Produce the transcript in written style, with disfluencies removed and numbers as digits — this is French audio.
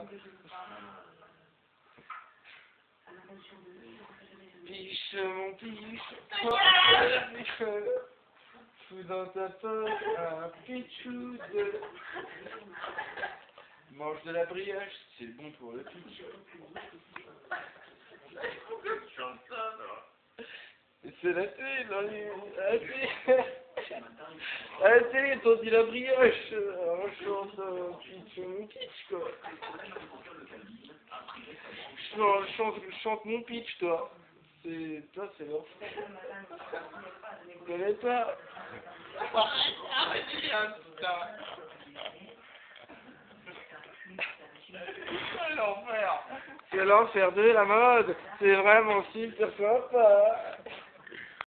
Piche mon piche, fous dans ta poche un pitchou de... Mange de la brioche, c'est bon pour le pitch. C'est la télé, la télé, t'en dis la brioche, on chante pitch mon pitch quoi. Chante mon pitch toi. Toi c'est leur frère. Tu connais pas? L'enfer. C'est l'enfer de la mode. C'est vraiment super sympa.